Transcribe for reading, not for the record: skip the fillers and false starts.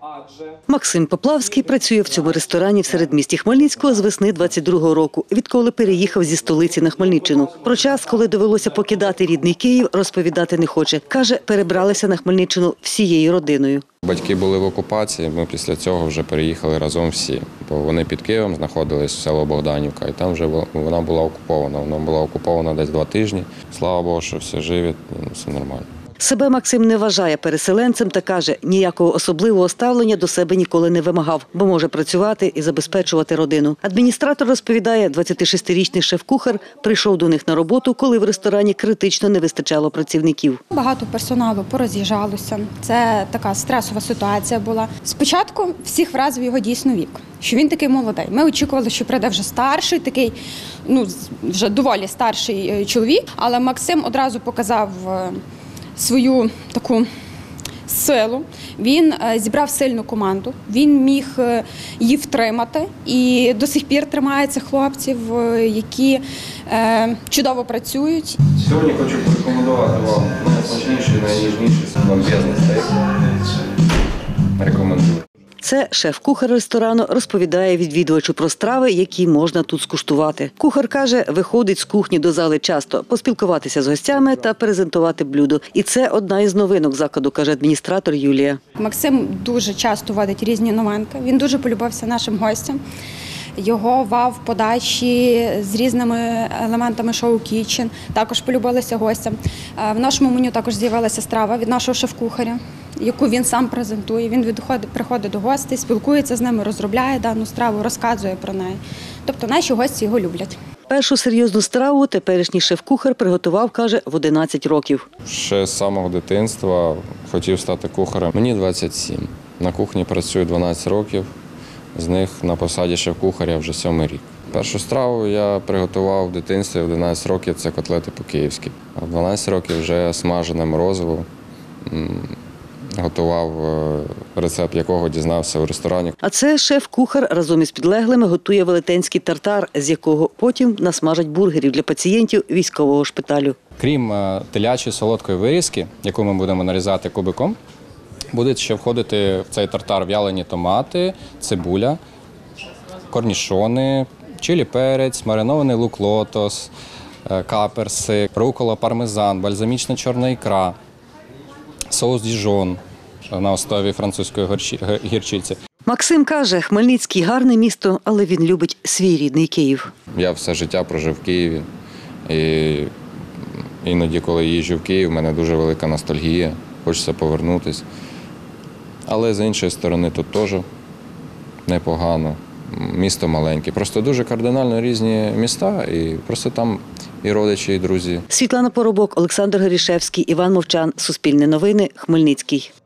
Максим Поплавський працює в цьому ресторані в середмісті Хмельницького з весни 22-го року, відколи переїхав зі столиці на Хмельниччину. Про час, коли довелося покидати рідний Київ, розповідати не хоче. Каже, перебралися на Хмельниччину всією родиною. Батьки були в окупації, ми після цього вже переїхали разом всі. Бо вони під Києвом знаходились в село Богданівка, і там вже вона була окупована. Вона була окупована десь 2 тижні. Слава Богу, що все живі, все нормально. Себе Максим не вважає переселенцем та каже, ніякого особливого ставлення до себе ніколи не вимагав, бо може працювати і забезпечувати родину. Адміністратор розповідає, 26-річний шеф-кухар прийшов до них на роботу, коли в ресторані критично не вистачало працівників. Багато персоналу пороз'їжджалося. Це така стресова ситуація була. Спочатку всіх вразив його дійсно вік, що він такий молодий. Ми очікували, що прийде вже старший, такий, вже доволі старший чоловік, але Максим одразу показав свою таку силу, він зібрав сильну команду, він міг її втримати і до сих пір тримається хлопців, які чудово працюють. Сьогодні хочу порекомендувати вам найсмачніший, найніжніший бомбезний стейк. Рекомендую. Це шеф-кухар ресторану розповідає відвідувачу про страви, які можна тут скуштувати. Кухар каже, виходить з кухні до зали часто, поспілкуватися з гостями та презентувати блюдо. І це одна із новинок закладу, каже адміністратор Юлія. Максим дуже часто вводить різні новинки, він дуже полюбився нашим гостям. Його вау-подачі з різними елементами шоу-кітчен також полюбилися гостям. В нашому меню також з'явилася страва від нашого шеф-кухаря, яку він сам презентує. Він приходить до гостей, спілкується з ними, розробляє дану страву, розказує про неї. Тобто наші гості його люблять. Першу серйозну страву теперішній шеф-кухар приготував, каже, в 11 років. Ще з самого дитинства хотів стати кухарем. Мені 27. На кухні працюю 12 років. З них на посаді шеф-кухаря вже 7-й рік. Першу страву я приготував в дитинстві в 11 років, це котлети по-київськи. А в 12 років вже смажене морозиво, готував, рецепт якого дізнався у ресторані. А це шеф-кухар разом із підлеглими готує велетенський тартар, з якого потім насмажать бургерів для пацієнтів військового шпиталю. Крім телячої солодкої вирізки, яку ми будемо нарізати кубиком, будуть ще входити в цей тартар в'ялені томати, цибуля, корнішони, чилі-перець, маринований лук-лотос, каперси, рукола, пармезан, бальзамічна чорна ікра, соус діжон на основі французької гірчиці. Максим каже, Хмельницький – гарне місто, але він любить свій рідний Київ. Я все життя прожив в Києві. І іноді, коли їжджу в Київ, в мене дуже велика ностальгія, хочеться повернутися. Але з іншої сторони тут теж непогано. Місто маленьке. Просто дуже кардинально різні міста, і просто там і родичі, і друзі. Світлана Поробок, Олександр Горішевський, Іван Мовчан. Суспільне новини. Хмельницький.